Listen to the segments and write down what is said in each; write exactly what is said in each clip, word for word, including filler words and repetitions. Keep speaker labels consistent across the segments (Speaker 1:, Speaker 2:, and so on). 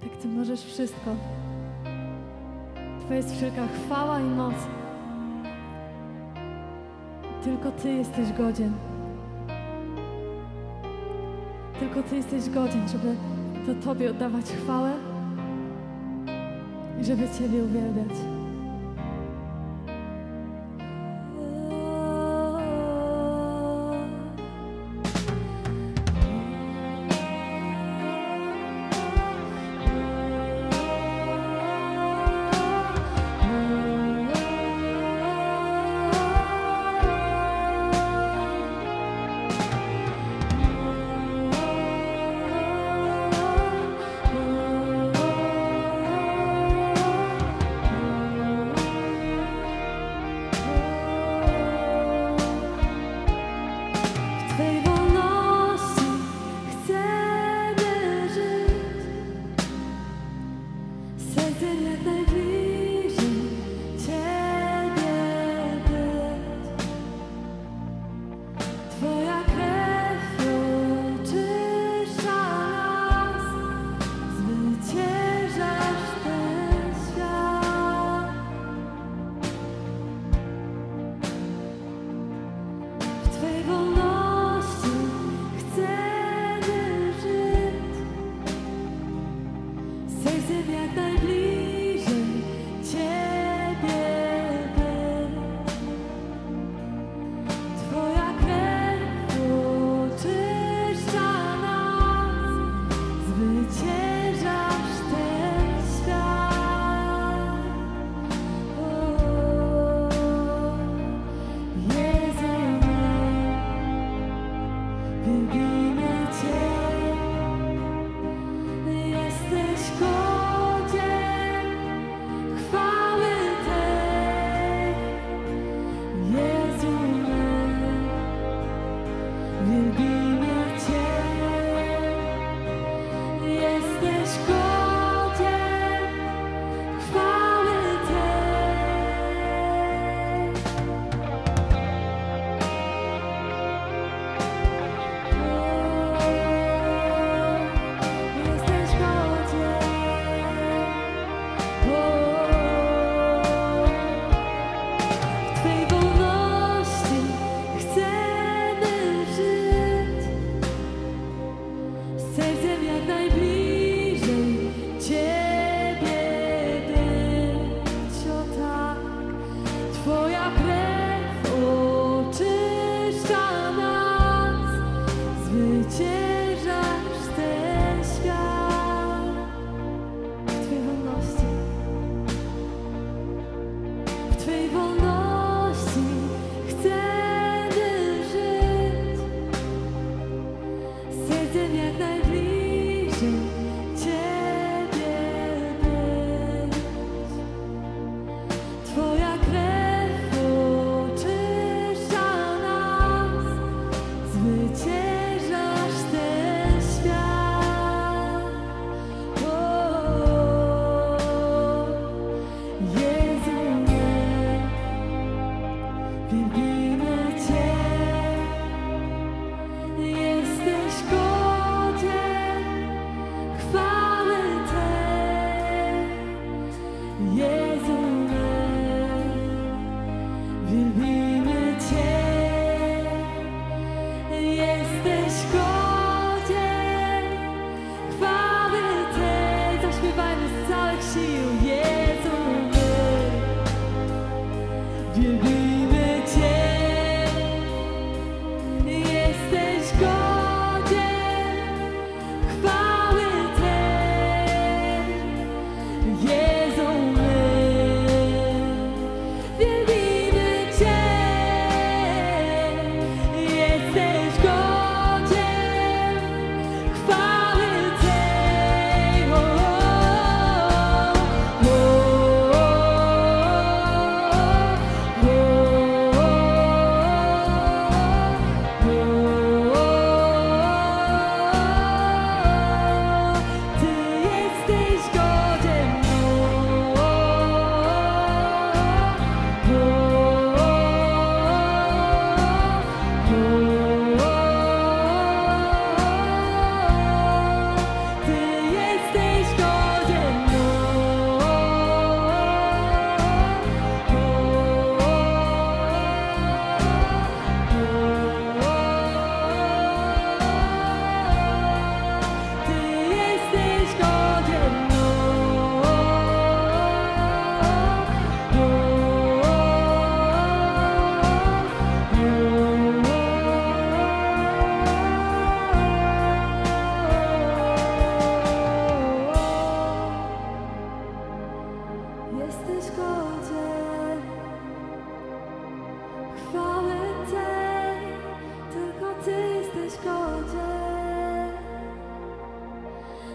Speaker 1: Tak Ty możesz wszystko. Twoja jest wszelka chwała i moc. Tylko Ty jesteś godzien. Tylko Ty jesteś godzien, żeby to Tobie oddawać chwałę i żeby Ciebie uwielbiać.
Speaker 2: Sercem jak najbliżej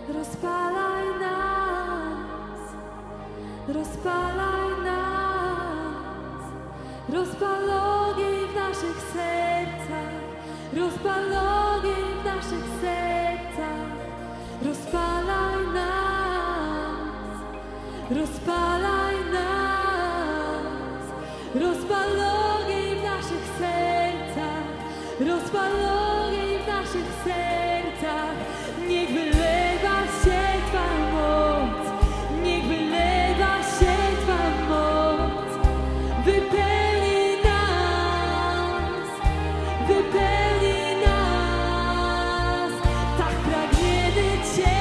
Speaker 1: rozpalaj nas, rozpalaj nas, rozpal ogień w naszych sercach, rozpal ogień w naszych sercach, rozpalaj nas, rozpalaj nas, rozpal ogień w naszych sercach, rozpal ogień w naszych sercach. Niech wylewa się Twa moc, niech wylewa się Twa moc, wypełni nas, wypełni nas. Tak pragniemy Cię,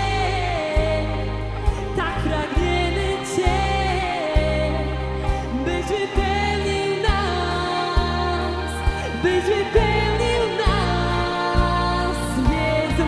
Speaker 1: tak pragniemy Cię, byś wypełnił nas, byś wypełnił nas. Jezu,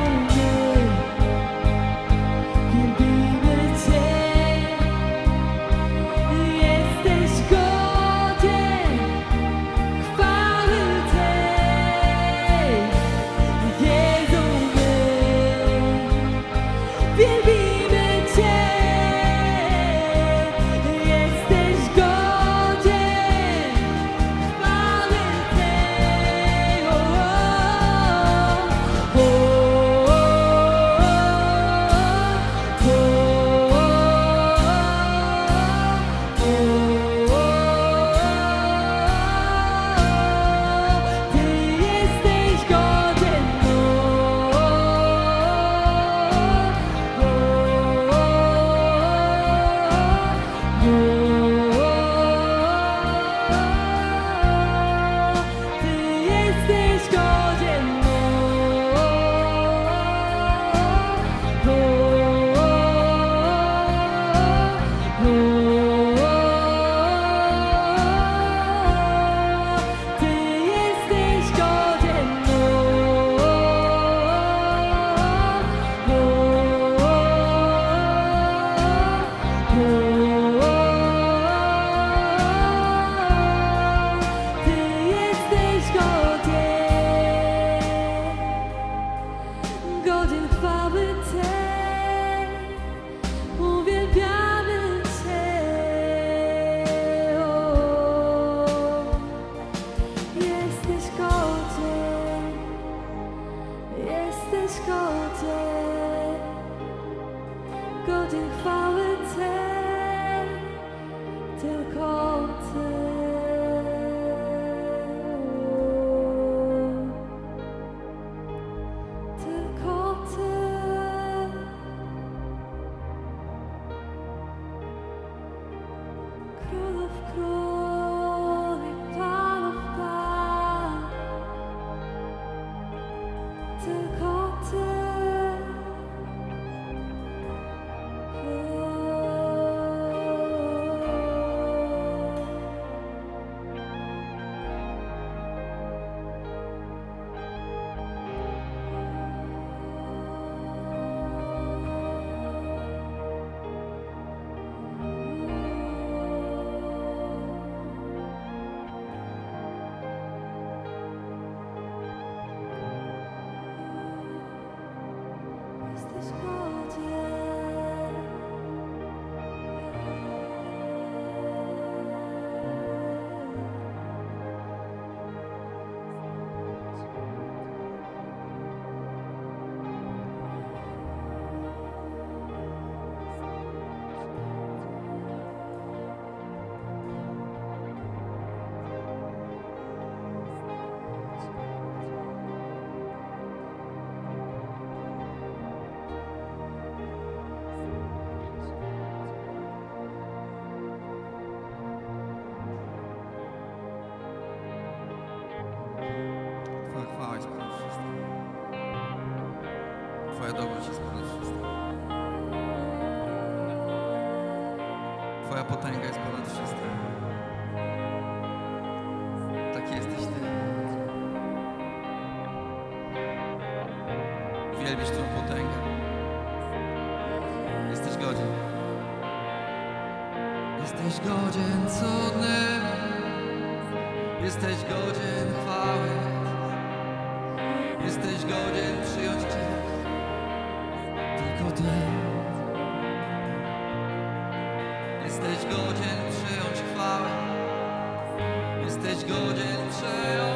Speaker 1: godzien chwały Tej, uwielbiamy Cię. O, jesteś godzien, jesteś godzien, godzien chwały Tej, tylko Ty. Królów król i Panów Pan, tylko Ty. Jesteś godzien.
Speaker 2: Twoja dobroć jest ponad wszystko. Twoja potęga jest ponad wszystko. Tak jesteś Ty. Wielbisz Twą potęgę. Jesteś godzien. Jesteś godzien cudnym. Jesteś godzien chwały. Jesteś godzien przyjąć Cię. Tylko Ty. Jesteś godzien przyjąć chwałę. Jesteś godzien przyjąć